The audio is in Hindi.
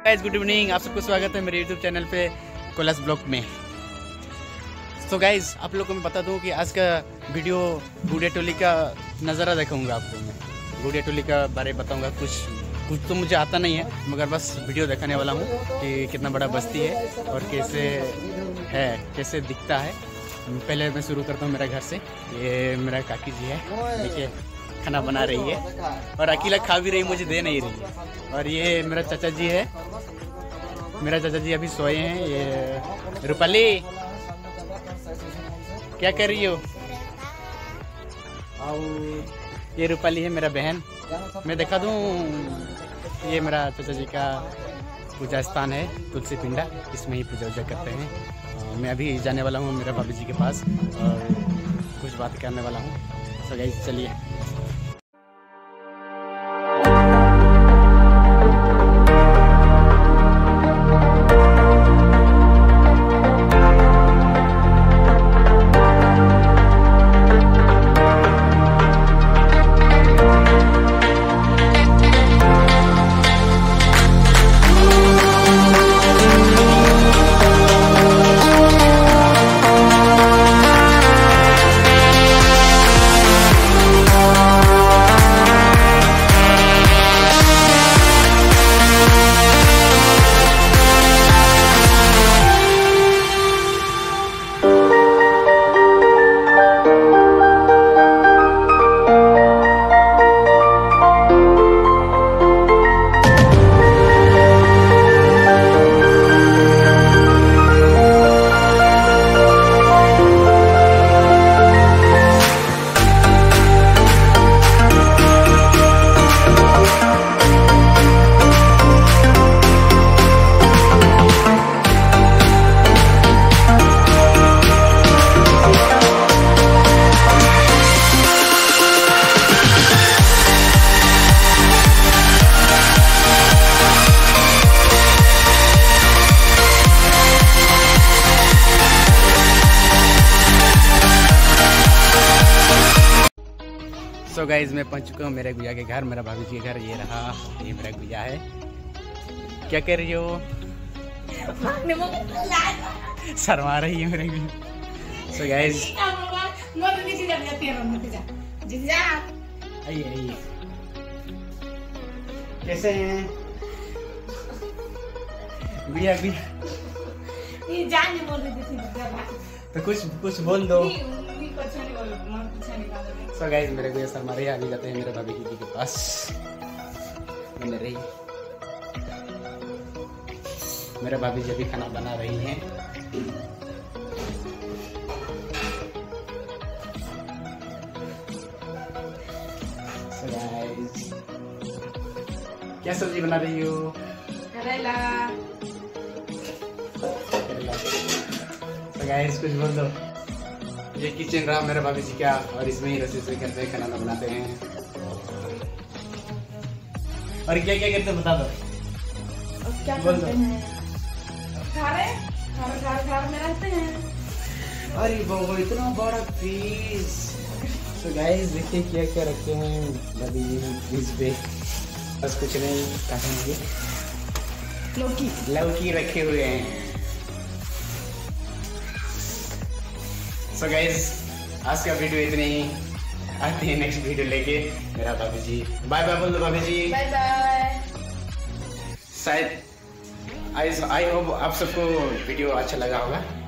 गाइस गुड इवनिंग, आप सबको स्वागत है मेरे यूट्यूब चैनल पे कोलस ब्लॉग में। तो गाइस आप लोगों को मैं बता दूं कि आज का वीडियो गुड़िया टोली का नज़ारा दिखाऊंगा आपको। मैं गुड़िया टोली का बारे में बताऊंगा। कुछ तो मुझे आता नहीं है, मगर बस वीडियो दिखाने वाला हूँ कि कितना बड़ा बस्ती है और कैसे दिखता है। पहले मैं शुरू करता हूँ मेरा घर से। ये मेरा काकी जी है, देखिए खाना बना रही है और अकेला खा भी रही, मुझे दे नहीं रही है। और ये मेरा चाचा जी है, मेरा चाचा जी अभी सोए हैं। ये रूपाली क्या कर रही हो? और ये रूपाली है मेरा बहन। मैं दिखा दूँ, ये मेरा चाचा जी का पूजा स्थान है, तुलसी पिंडा। इसमें ही पूजा वूजा करते हैं। मैं अभी जाने वाला हूँ मेरा भाभी जी के पास और कुछ बात करने वाला हूँ। तो गाइस चलिए। तो गाइज मैं पहुंच चुका हूँ मेरे गुया के घर, मेरा भाभी जी के घर। ये रहा, ये मेरा गुया है। क्या कर रही हो? शर्मा रही है मेरे गुया। सो गाइज आइए, कैसे हैं गुया? तो कुछ बोल दो। So guys, मेरे गुया शर्मा रही है। अभी जाते हैं मेरे भाभी जी के पास मिल रही। मेरे भाभी जी अभी खाना बना रही हैं। So guys, क्या सब्जी बना रही हो? करेला। So guys, कुछ बोल दो। ये किचन रहा मेरे भाभी जी का और इसमें ही रसोई से करते हैं, खाना बनाते हैं। और क्या क्या करते हैं बता दो। क्या बोल दो। घर में रहते हैं। अरे बाबा इतना बड़ा पीस। तो गाइस देखिए क्या क्या रखे हैं भाभी जी पीस पे। बस कुछ नहीं, काटेंगे। लौकी रखे हुए हैं। सो गाइस आज का वीडियो इतने ही। आते हैं नेक्स्ट वीडियो लेके। मेरा भाभी जी बाय बाय बोल दो। भाभी जी बाय बाय। शायद आई होप आप सबको वीडियो अच्छा लगा होगा।